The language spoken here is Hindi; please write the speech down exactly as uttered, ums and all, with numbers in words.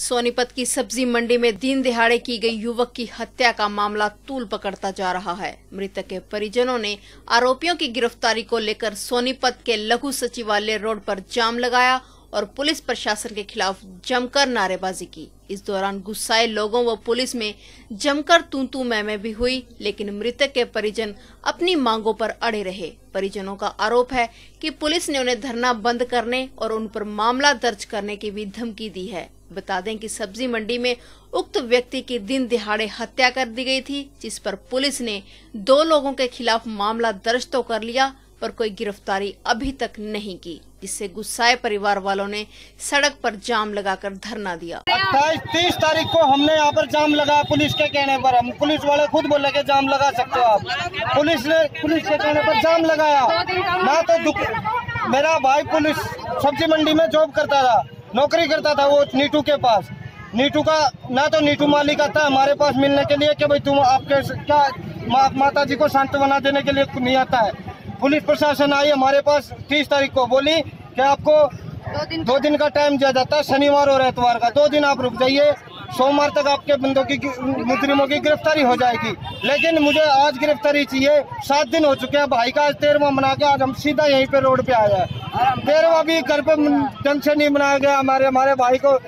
सोनीपत की सब्जी मंडी में दिन दिहाड़े की गई युवक की हत्या का मामला तूल पकड़ता जा रहा है। मृतक के परिजनों ने आरोपियों की गिरफ्तारी को लेकर सोनीपत के लघु सचिवालय रोड पर जाम लगाया और पुलिस प्रशासन के खिलाफ जमकर नारेबाजी की। इस दौरान गुस्साए लोगों व पुलिस में जमकर तू तू मैं मैं भी हुई, लेकिन मृतक के परिजन अपनी मांगों पर अड़े रहे। परिजनों का आरोप है कि पुलिस ने उन्हें धरना बंद करने और उन पर मामला दर्ज करने की भी धमकी दी है। बता दें कि सब्जी मंडी में उक्त व्यक्ति की दिन दिहाड़े हत्या कर दी गई थी, जिस पर पुलिस ने दो लोगों के खिलाफ मामला दर्ज तो कर लिया पर कोई गिरफ्तारी अभी तक नहीं की, जिससे गुस्साए परिवार वालों ने सड़क पर जाम लगाकर धरना दिया। अट्ठाईस तीस तारीख को हमने यहाँ पर जाम लगाया पुलिस के कहने पर। हम पुलिस वाले खुद बोले कि जाम लगा सकते हो आप। पुलिस ने पुलिस के कहने पर जाम लगाया। ना तो मेरा भाई पुलिस सब्जी मंडी में जॉब करता था, नौकरी करता था वो नीटू के पास। नीटू का ना तो नीटू मालिक आता है हमारे पास मिलने के लिए कि भाई तुम आपके क्या मा, माता जी को सांत्वना देने के लिए नहीं आता है। पुलिस प्रशासन आई हमारे पास तीस तारीख को, बोली कि आपको दो दिन दो दिन का टाइम दिया जाता है, शनिवार और एतवार का। दो दिन आप रुक जाइए, सोमवार तक आपके बंदों की मुजरिमों की गिरफ्तारी हो जाएगी। लेकिन मुझे आज गिरफ्तारी चाहिए। सात दिन हो चुके हैं, भाई का आज तेरहवां मना के आज हम सीधा यहीं पे रोड पे आए हैं। तेरहवां भी घर पे ढंग से नहीं मनाया गया। हमारे हमारे भाई को